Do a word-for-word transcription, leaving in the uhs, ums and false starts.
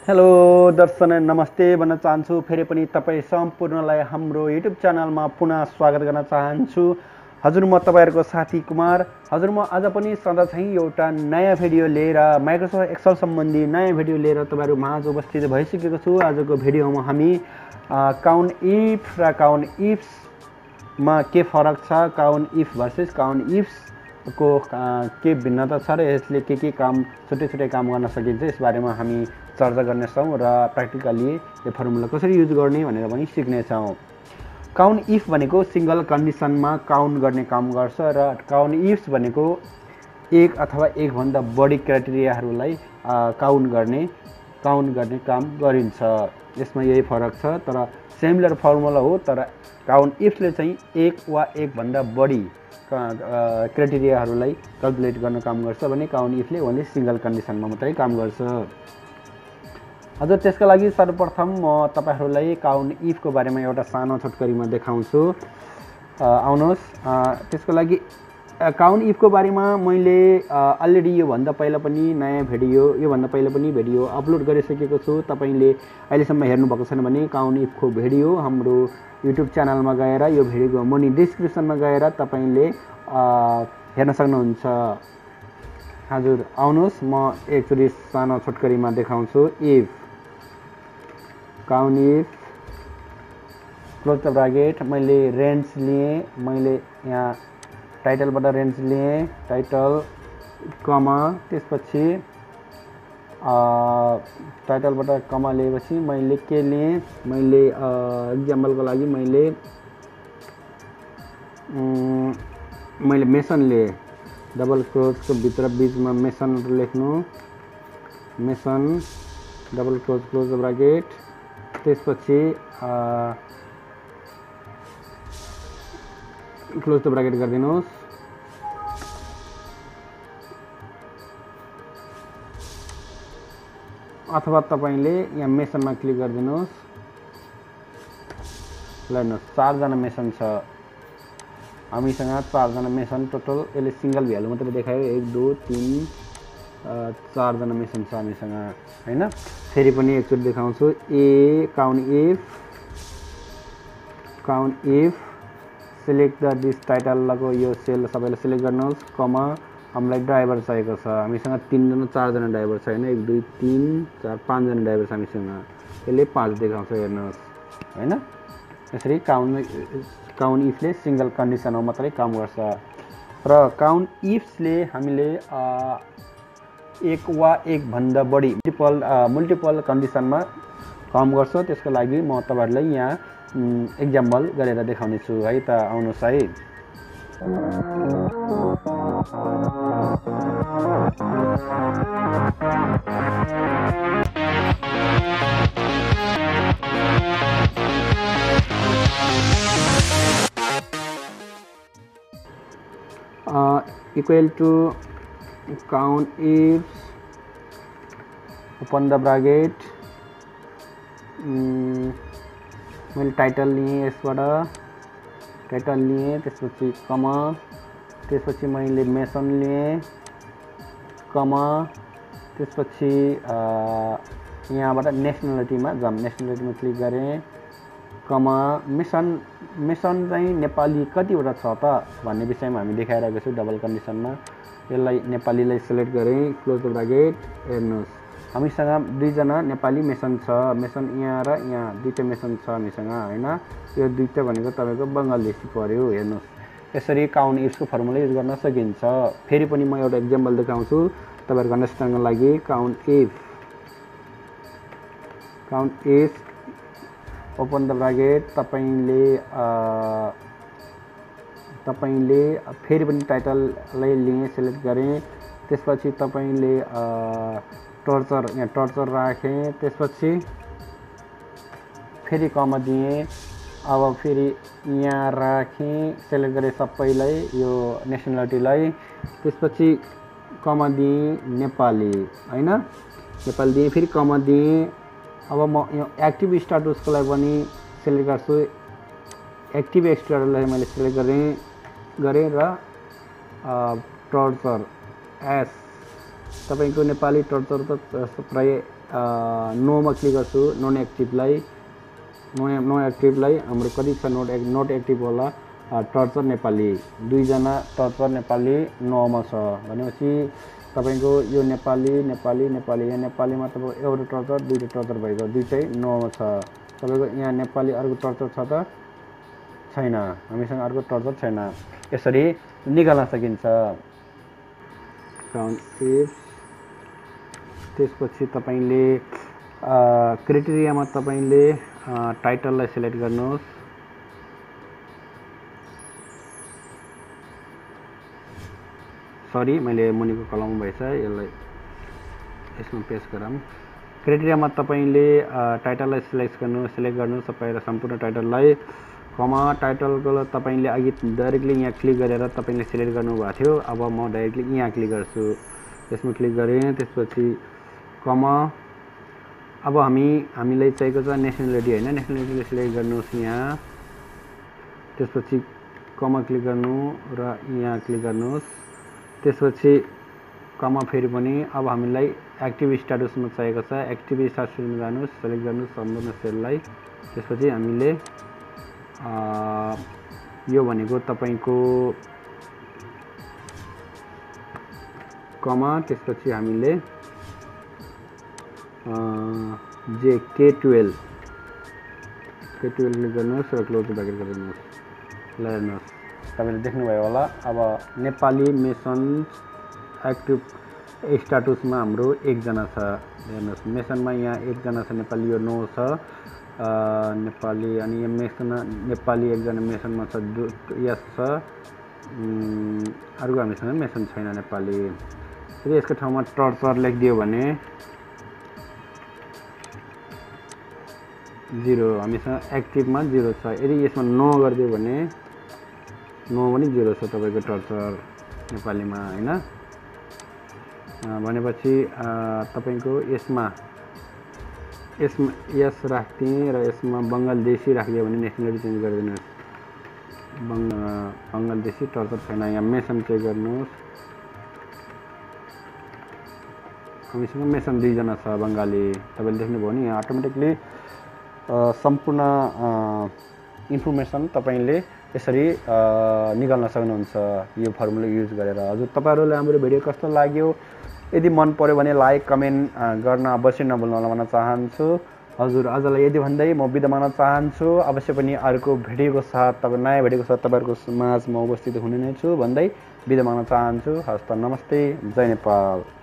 Hello दर्शन नमस्ते भन्न चाहन्छु। फेरि पनि तपाईँ सम्पूर्णलाई हाम्रो युट्युब च्यानलमा पुनः स्वागत गर्न चाहन्छु। हजुर म तपाईँहरूको साथी कुमार। हजुर म आज पनि सधैँ चाहिँ एउटा नयाँ भिडियो लिएर माइक्रोसफ्ट एक्सेल सम्बन्धी नयाँ भिडियो लिएर तपाईँहरू माझ उपस्थित भइसकेको छु। आजको भिडियोमा हामी काउन्ट इफ र काउन्ट इफ्समा के फरक छ, COUNTIF versus COUNTIFS को के भिन्नता छ र यसले के के काम छुट्टै छुट्टै काम गर्न सकिन्छ यसबारेमा हामी चर्चा गर्नेछौँ र प्र्याक्टिकली यो फर्मुला कसरी युज गर्ने भनेर पनि सिक्नेछौँ। काउन्ट इफ भनेको सिङ्गल कन्डिसनमा काउन्ट गर्ने काम गर्छ र काउन्ट इफ्स भनेको एक अथवा एकभन्दा बढी क्राइटेरियाहरूलाई काउन्ट गर्ने काउन्ट गर्ने काम गरिन्छ। यसमा यही फरक छ, तर सिमिलर फर्मुला हो। तर काउन्ट इफ्सले चाहिँ एक वा एकभन्दा बढी क्राइटेरियाहरूलाई क्याल्कुलेट गर्न काम गर्छ भने काउन्ट इफले ओन्ली सिङ्गल कन्डिसनमा मात्रै काम गर्छ। हजुर त्यसका लागि सर्वप्रथम म तपाईहरूलाई काउन्ट इफको बारेमा एउटा सानो छोटकरीमा देखाउँछु। आउनुहोस्, त्यसको लागि काउन्ट इफको बारेमा मैले अलरेडी योभन्दा पहिला पनि नयाँ भिडियो योभन्दा पहिला पनि भिडियो अपलोड गरिसकेको छु। तपाईँले अहिलेसम्म हेर्नुभएको छैन भने काउन्ट इफको भिडियो हाम्रो युट्युब च्यानलमा गएर यो भिडियोको मुनि डिस्क्रिप्सनमा गएर तपाईँले हेर्न सक्नुहुन्छ। हजुर आउनुहोस्, म एकचोटि सानो छोटकरीमा देखाउँछु। If COUNTIF close the bracket, मैले रेन्ज लिएँ, मैले यहाँ टाइटलबाट रेन्ज लिएँ, टाइटल कमा, त्यसपछि टाइटलबाट कमा लिएपछि मैले के लिएँ, मैले इक्जाम्पलको लागि मैले मैले मेसन लिएँ। डबल क्लोजको भित्र बिचमा मेसन लेख्नु, mason double close close the bracket, त्यसपछि क्लोज द ब्राकेट गरिदिनुहोस्। अथवा तपाईँले यहाँ मेसनमा क्लिक गरिदिनुहोस्। ल हेर्नुहोस्, चारजना मेसन छ हामीसँग, चारजना मेसन टोटल। यसले सिङ्गल भ्यालु मात्रै देखायो, एक दुई तिन चारजना मेसन छ हामीसँग होइन। फेरि पनि एकचोटि देखाउँछु। ए COUNTIF COUNTIF select the this टाइटलको यो सेल सबैलाई सिलेक्ट गर्नुहोस्, कमा हामीलाई ड्राइभर चाहिएको छ। हामीसँग तिनजना चारजना ड्राइभर छ होइन, एक दुई तिन चार पाँचजना ड्राइभर छ हामीसँग। यसले पाँच देखाउँछ हेर्नुहोस् होइन। यसरी काउन्ट काउन्ट इफले सिङ्गल कन्डिसनमा मात्रै काम गर्छ र काउन्ट इफ्सले हामीले एक वा एकभन्दा बढी मल्टिपल मल्टिपल कन्डिसनमा काम गर्छ। त्यसको लागि म तपाईँहरूलाई यहाँ इक्जाम्पल गरेर देखाउने छु है त। आउनुहोस् है। Equal to COUNTIF open the bracket, मैले टाइटल लिएँ, यसबाट टाइटल लिएँ, त्यसपछि कमा, त्यसपछि मैले मेसन लिएँ, कमा, त्यसपछि यहाँबाट नेसनालिटीमा जाम, नेसनालिटीमा क्लिक गरेँ, कमा, मेसन मेसन चाहिँ नेपाली कतिवटा छ त भन्ने विषयमा हामी देखाइरहेको छु डबल कन्डिसनमा। यसलाई नेपालीलाई सिलेक्ट गरेँ, क्लोज द ब्राकेट। हेर्नुहोस्, हामीसँग दुईजना नेपाली मेसन छ, मेसन यहाँ र यहाँ दुईवटा मेसन छ हामीसँग होइन। यो दुईवटा भनेको तपाईँको बङ्गलादेशी पऱ्यो। हेर्नुहोस्, यसरी काउन्ट इफ्सको फर्मुला युज गर्न सकिन्छ। फेरि पनि म एउटा इक्जाम्पल देखाउँछु तपाईँहरूको अन्डरस्ट्यान्डको लागि। COUNTIF COUNTIF open the bracket, तपाईँले तपाईँले फेरि पनि टाइटललाई लिएँ, सिलेक्ट गरेँ, त्यसपछि तपाईँले टर्चर यहाँ टर्चर राखेँ, त्यसपछि फेरि कमा दिएँ, अब फेरि यहाँ राखेँ, सिलेक्ट गरेँ सबैलाई यो नेसनालिटीलाई, त्यसपछि कमा दिएँ नेपाली होइन, नेपाली दिएँ, फेरि कमा दिएँ। अब म यो एक्टिभ स्ट्याटसको लागि पनि सिलेक्ट गर्छु, एक्टिभ स्ट्याटसलाई मैले सिलेक्ट गरेँ गरेँ र टर्चर एस तपाईँको नेपाली टर्चर त प्राय नोमा क्लिक गर्छु, नन एक्टिभलाई नन नन एक्टिभलाई हाम्रो कति छ नोट एक नोट एक्टिभ होला टर्चर नेपाली दुईजना टर्चर नेपाली नोमा छ भनेपछि तपाईँको यो नेपाली नेपाली नेपाली यहाँ नेपालीमा तपाईँको एउटा टर्चर दुईवटा टर्चर भएको दुईटै नोमा छ। तपाईँको यहाँ नेपाली अर्को टर्चर छ त छैन, हामीसँग अर्को टर्चर छैन। यसरी निकाल्न सकिन्छ। त्यसपछि तपाईँले क्राइटेरियामा तपाईँले टाइटललाई सिलेक्ट गर्नुहोस्। सरी मैले मुनिको कलम भएछ, यसलाई यसमा पेस्ट गरौँ। क्राइटेरियामा तपाईँले टाइटललाई सिलेक्ट गर्नु सिलेक्ट गर्नु सबैलाई सम्पूर्ण टाइटललाई कमा टाइटलको तपाईँले अघि डाइरेक्टली यहाँ क्लिक गरेर तपाईँले सिलेक्ट गर्नुभएको थियो। अब म डाइरेक्टली यहाँ क्लिक गर्छु, त्यसमा क्लिक गरेँ। त्यसपछि कमा अब हामी हामीलाई चाहिएको छ नेसनलिटी होइन, नेसनलिटीले सिलेक्ट गर्नुहोस् यहाँ। त्यसपछि कमा क्लिक गर्नु र यहाँ क्लिक गर्नुहोस्। त्यसपछि कमा फेरि पनि अब हामीलाई एक्टिभ स्ट्याटसमा चाहिएको छ, एक्टिभ स्ट्याटसमा जानुहोस्, सेलेक्ट गर्नुहोस् सम्पूर्ण सेललाई। त्यसपछि हामीले यो भनेको तपाईँको कमा त्यसपछि हामीले जे के टुवेल्भ के टुवेल्भ क्लिक गर्नुहोस् र क्लोज ब्राकेट गरिदिनुहोस्। ल हेर्नुहोस् तपाईँले देख्नुभयो होला। अब नेपाली मेसन एक्टिभ स्ट्याटसमा हाम्रो एकजना छ। हेर्नुहोस् मेसनमा यहाँ एकजना छ नेपाली, यो नौ छ नेपाली। अनि यहाँ मेसनमा नेपाली एकजना मेसनमा छ, यस छ। अर्को हामीसँग मेसन छैन नेपाली। फेरि यसको ठाउँमा टर्चर लेखिदियो भने जिरो, हामीसँग एक्टिभमा जिरो छ। यदि यसमा नो गरिदियो भने नो पनि जिरो छ तपाईँको टर्चर नेपालीमा होइन। भनेपछि तपाईँको यसमा यसमा यस राख्ने र यसमा बङ्गलादेशी राखिदियो भने नेसनलिटी चेन्ज गरिदिनुहोस्। बङ्ग बङ्गलादेशी टर्चर छैन। यहाँ मेसन चेक गर्नुहोस्, हामीसँग मेसन दुईजना छ बङ्गाली। तपाईँले देख्नुभयो नि यहाँ अटोमेटिकली सम्पूर्ण इन्फर्मेसन तपाईँले यसरी निकाल्न सक्नुहुन्छ यो फर्मुला युज गरेर। हजुर तपाईँहरूले हाम्रो भिडियो कस्तो लाग्यो, यदि मन पर्यो भने लाइक कमेन्ट गर्न अवश्य नभुल्नु होला भन्न चाहन्छु। हजुर आजलाई यदि भन्दै म बिदा माग्न चाहन्छु। अवश्य पनि अर्को भिडियोको साथ तपाईँ नयाँ भिडियोको साथ तपाईँहरूको माझमा उपस्थित हुने नै छु भन्दै बिदा माग्न चाहन्छु। हस्त नमस्ते, जय नेपाल।